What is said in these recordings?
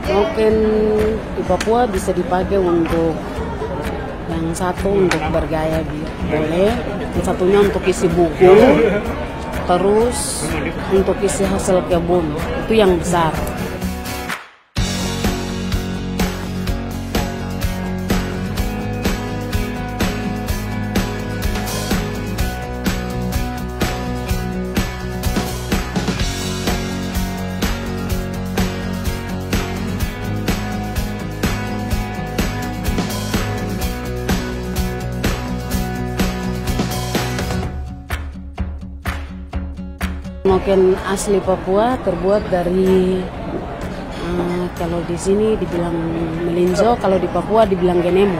Noken di Papua bisa dipakai untuk yang satu untuk bergaya boleh, yang satunya untuk isi buku, terus untuk isi hasil kebun itu yang besar. Noken asli Papua terbuat dari kalau di sini dibilang melinjo, kalau di Papua dibilang genemo.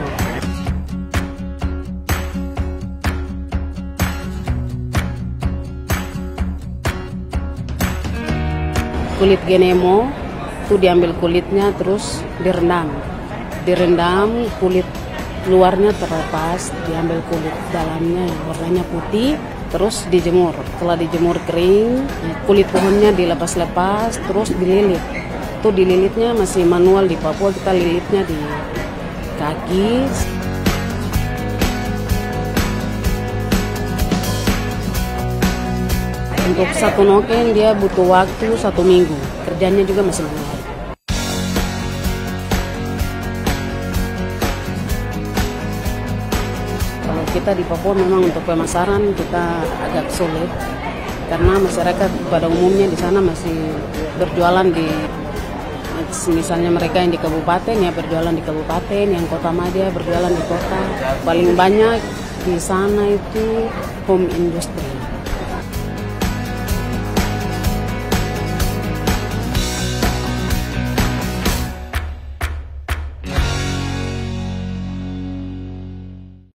Kulit genemo itu diambil kulitnya terus direndam kulit luarnya terlepas, diambil kulit dalamnya yang warnanya putih. Terus dijemur, setelah dijemur kering, kulit pohonnya dilepas-lepas, terus dililit. Itu dililitnya masih manual di Papua, kita lilitnya di kaki. Untuk satu noken dia butuh waktu 1 minggu, kerjanya juga masih manual. Kita di Papua memang untuk pemasaran kita agak sulit karena masyarakat pada umumnya di sana masih berjualan di, misalnya mereka yang di kabupaten ya berjualan di kabupaten, yang kota madya berjualan di kota. Paling banyak di sana itu home industry.